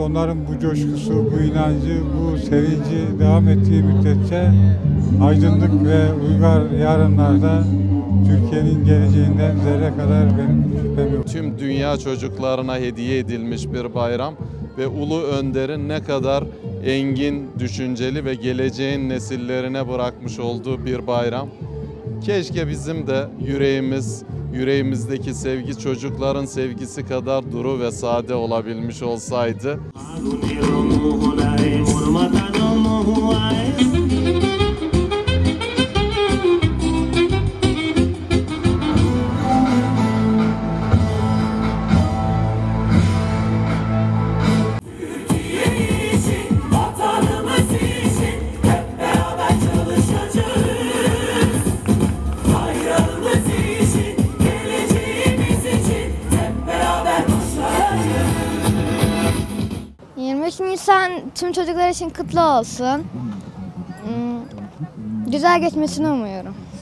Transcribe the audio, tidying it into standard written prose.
onların bu coşkusu, bu inancı, bu sevinci devam ettiği müddetçe aydınlık ve uygar yarınlarda Türkiye'nin geleceğinden zerre kadar benim şüphem yok. Tüm dünya çocuklarına hediye edilmiş bir bayram ve Ulu Önder'in ne kadar engin, düşünceli ve geleceğin nesillerine bırakmış olduğu bir bayram. Keşke bizim de yüreğimizdeki sevgi çocukların sevgisi kadar duru ve sade olabilmiş olsaydı. 23 Nisan tüm çocuklar için kutlu olsun. Güzel geçmesini umuyorum.